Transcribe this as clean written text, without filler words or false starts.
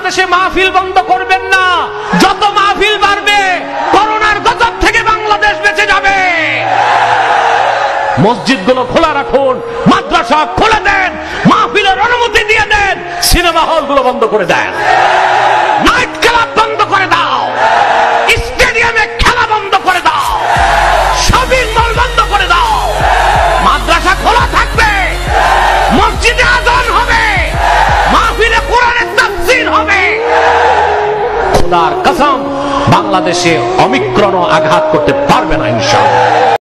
বাংলাদেশে মাহফিল বন্ধ করবেন না। যত মাহফিল বাড়বে করোনার গজব থেকে বাংলাদেশ বেঁচে যাবে। মসজিদগুলো খোলা রাখুন, মাদ্রাসা খুলে দেন, মাহফিলের অনুমতি দিয়ে দেন, সিনেমা হলগুলো বন্ধ করে দেন, নাইট ক্লাব বন্ধ করে দাও, স্টেডিয়ামে খেলা বন্ধ করে দাও, শপিং মল বন্ধ করে দাও। মাদ্রাসা খোলা থাকবে, মসজিদে আযান হবে, মাহফিলে কোরআনের তাফসীর হবে। খোদার কসম, বাংলাদেশে অমিক্রণ আঘাত করতে পারবে না ইনশাআল্লাহ।